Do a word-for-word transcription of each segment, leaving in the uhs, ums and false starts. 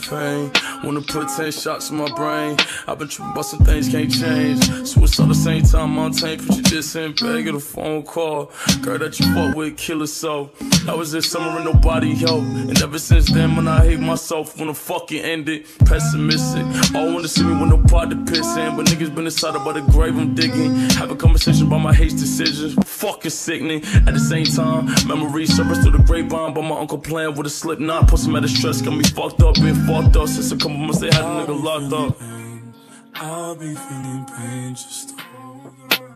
pain. Wanna put ten shots in my brain. I've been tripping about some things can't change. Suicide the same time, Montaigne. Put you just in bed, get a phone call. Girl that you fuck with, kill her so. I was this summer and nobody helped. And ever since then, when I hate myself, wanna fucking end it. Pessimistic. All wanna see me with no pot to piss in. But niggas been inside about the grave I'm digging. Have a conversation about my hate decisions. Fucking sickening. At the same time, memories surface through the grapevine. But my uncle playing with a slip knot. Put some out of stress, got me fucked up, been fucked up. Since a couple months they had a nigga locked up. I'll be feeling pain, just hold on.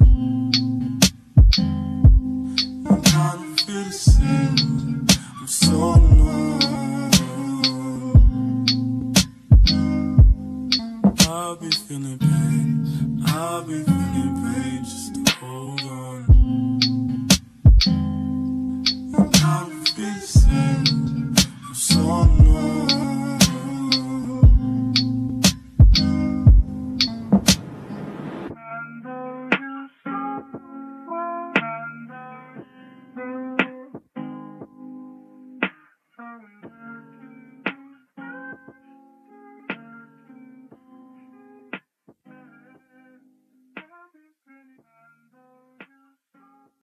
And I don't feel the same, I'm so alone. I'll be feeling pain, I'll be feeling pain, just hold on. And I